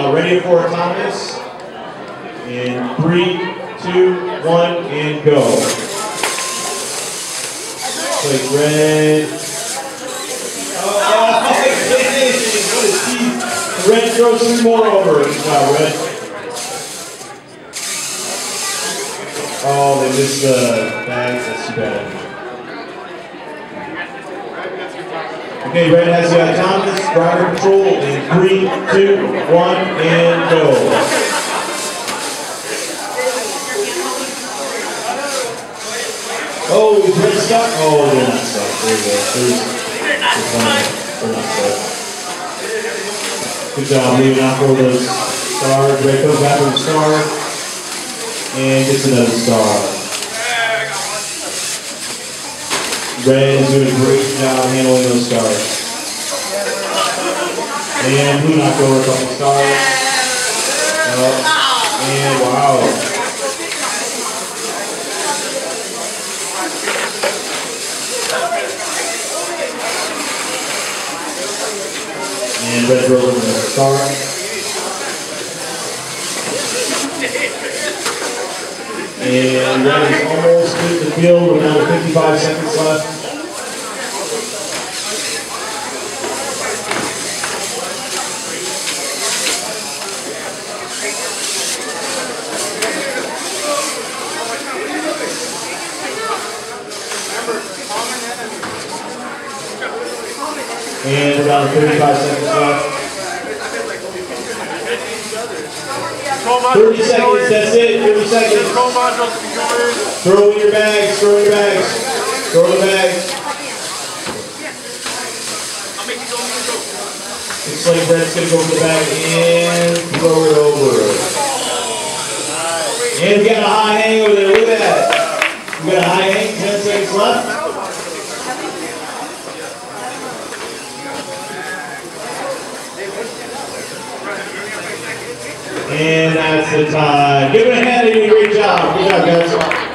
ready for autonomous. In 3, 2, 1, and go. Plate red. Oh, red throws 3 more over. Good job, red. Oh, they missed the bag. That's too bad. Okay, red has the autonomous driver control in 3, 2, 1, and go. Oh, is red stuck? Oh, they're not stuck. There you go. They're not stuck. Good job, moving out for those stars. Red comes back with a star. And gets another star. Red is doing a great job handling those stars. And blue knocked over a couple stars. And wow. And red drove over the star. And red is almost in the field. We're down to 55 seconds left. And we're down to 35 seconds left. 30 seconds, that's it, 30 seconds. Throw in your bags, throw in your bags. Throw in the bags. Looks like Brett's going to go for the bag and throw it over. And we got a high hang over there, look at that. We got a high hang, 10 seconds left. And that's the time. Give it a hand, you did a great job. Good job, guys.